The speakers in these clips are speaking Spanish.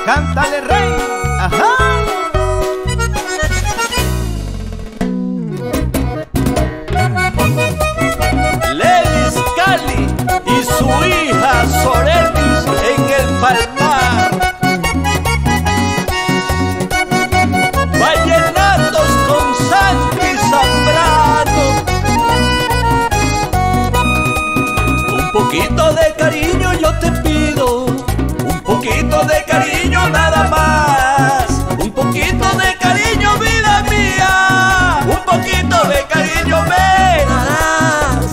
Cántale, rey. Ajá. Lelis Cali y su hija Sorelis en el Palmar. Vallenatos con Santi Zambrano. Un poquito de cariño yo te pido, un poquito de cariño nada más. Un poquito de cariño, vida mía, un poquito de cariño me darás.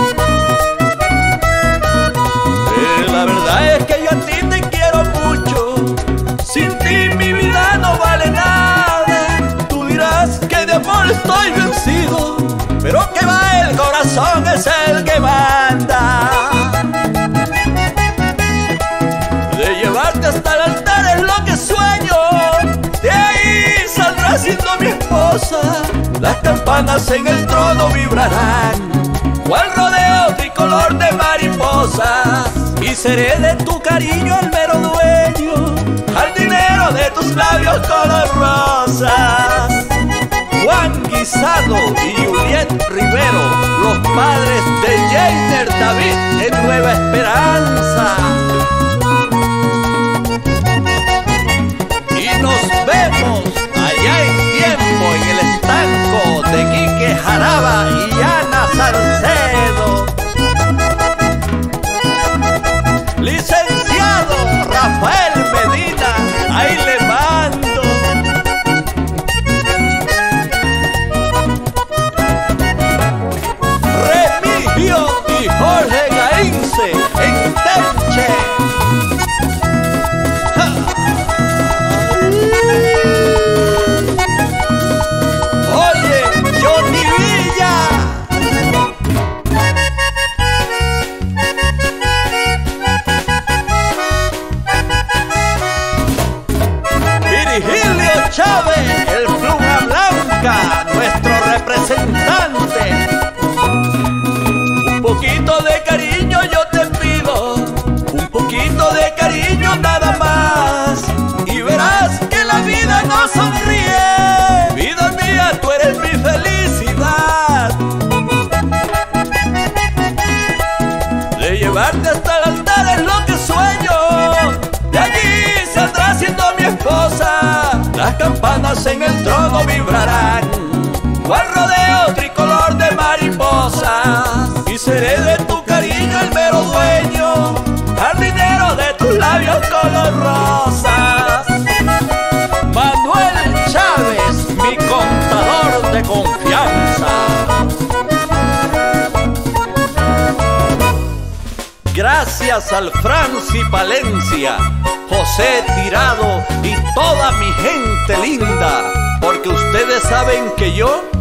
La verdad es que yo a ti te quiero mucho, sin ti mi vida no vale nada. Tú dirás que de amor estoy vencido, pero que va, el corazón es el que manda. De llevarte hasta el altar es lo que sueño, de ahí saldrás siendo mi esposa. Las campanas en el trono vibrarán, cual rodeo tricolor de mariposas. Y seré de tu cariño el mero dueño, jardinero de tus labios color rosas. Juan Guisado y Juliet Rivero, los padres de Jainer David en Nueva Esperanza. Y nos vemos allá en tiempo en el estanco de Quique Jaraba y Ana Salcedo. Licenciado Rafael Medina, ahí le mando. Remigio y Jorge Gaince en Tenche. Oye, Johnny Villa. Virgilio Chávez, el pluma blanca, nuestro representante. Un poquito de cariño yo te pido, un poquito de cariño nada más, y verás que la vida nos sonríe. Vida mía, tú eres mi felicidad. De llevarte hasta el altar es lo que sueño, de allí saldrás siendo mi esposa. Las campanas en el trono vibrarán, cual rodeo tricolor de mariposas. Y seré de tu cariño el mero dueño, jardinero de tus labios color rosas. Manuel Chávez, mi contador de confianza. Gracias al Franci Palencia, José Tirado y toda mi gente linda, porque ustedes saben que yo